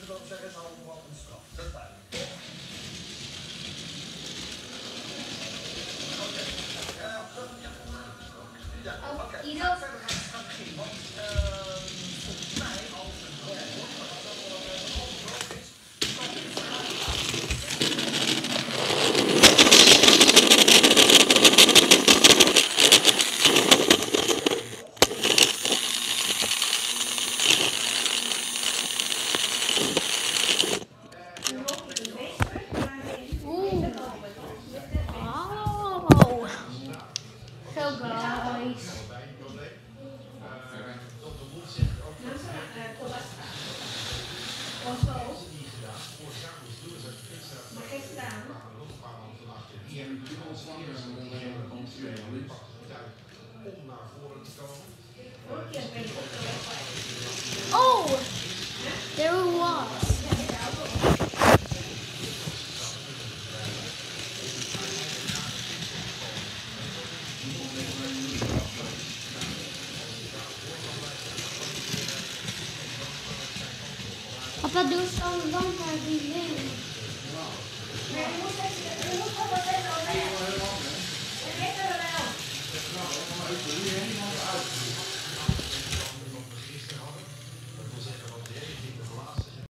we dan zeggen, is allemaal wat een straf. Dat is duidelijk. Oké. Ja, oké. Verder gaat de strategie. Want volgens mij, als het droog wordt, maar als het al droog is, kan je het Oh, there it was. Papa, doe zo'n lamp waar die lamp.